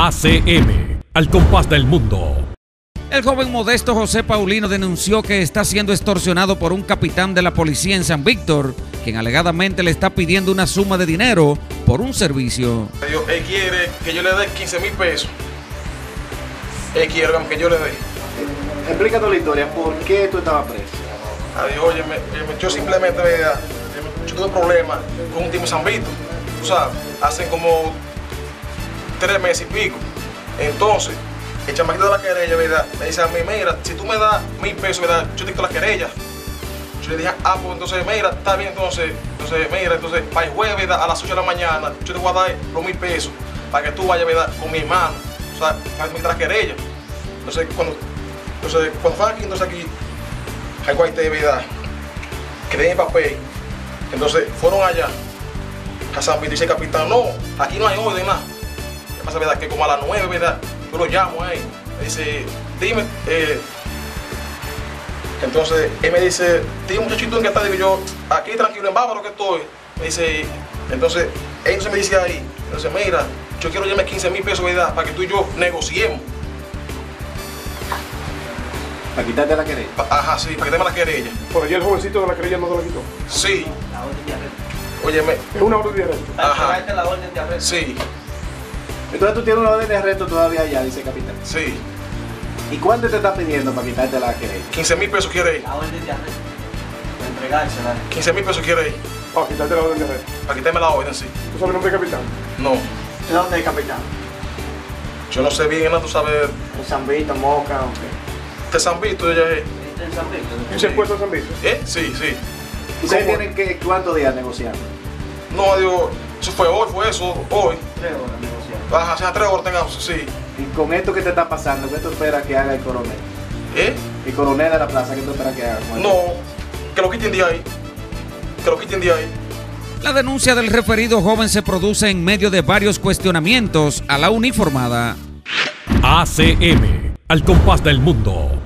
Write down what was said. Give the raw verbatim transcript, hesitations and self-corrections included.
A C M, al compás del mundo. El joven Modesto José Paulino denunció que está siendo extorsionado por un capitán de la policía en San Víctor, quien alegadamente le está pidiendo una suma de dinero por un servicio. Él quiere que yo le dé quince mil pesos. Él quiere que yo le dé. Explícanos la historia, ¿por qué tú estabas preso? Adiós, oye, yo simplemente, ¿verdad? Yo tuve problemas con un tipo en San Víctor, tú sabes, hace como tres meses y pico. Entonces, el chamaquito de la querella, ¿verdad? Me dice a mí, mira, si tú me das mil pesos, ¿verdad? Yo te quito la querella. Yo le dije, ah, pues entonces, mira, está bien, entonces, entonces, mira, entonces, para el jueves, ¿verdad? A las ocho de la mañana, yo te voy a dar los mil pesos para que tú vayas, ¿verdad? Con mi hermano, o sea, para que me quite la querella. Entonces, cuando, entonces, cuando fue aquí, entonces aquí, hay cuartel, ¿verdad? Que den el papel. Entonces, fueron allá, a San Víctor, y dice el capitán, no, aquí no hay orden, nada. ¿Qué pasa, verdad? Que como a las nueve, ¿verdad? Yo lo llamo a él, me dice, dime, eh, entonces él me dice, dime muchachito en qué está, digo yo, aquí tranquilo, en Bávaro que estoy, me dice, entonces, él entonces me dice ahí, entonces mira, yo quiero llevarme quince mil pesos, ¿verdad? Para que tú y yo negociemos. ¿Para quitarte la querella? Pa, ajá, sí, para quitarme la querella. Por allí el jovencito de la querella no te la quitó. Sí. Óyeme. Es una orden de arresto. Ajá. La orden de arresto. Sí. Entonces tú tienes una orden de arresto todavía allá, dice el capitán. Sí. ¿Y cuánto te está pidiendo para quitarte la querella? quince mil pesos quiere ir. La orden de arresto. Para entregársela. quince mil pesos quiere ir. Para quitarte la orden de arresto. Para quitarme la orden, sí. ¿Tú sabes el nombre del capitán? No. ¿De dónde es el capitán? Yo no sé bien, ¿no? Tú sabes. En San Víctor, Moca, ¿o qué? De San Víctor ella es. ¿En San Víctor? ¿Y se puesto en San Víctor? ¿Eh? Sí, sí. ¿Y ustedes tienen que cuántos días negociando? No, Dios, eso fue hoy, fue eso, hoy. Tres horas negociando. Ajá, hace tres horas tengamos, sí. ¿Y con esto que te está pasando, qué tú esperas que haga el coronel? ¿Eh? El coronel de la plaza, ¿qué tú esperas que haga? No, que lo quiten de ahí. Que lo quiten de ahí. La denuncia del referido joven se produce en medio de varios cuestionamientos a la uniformada. A C M, al compás del mundo.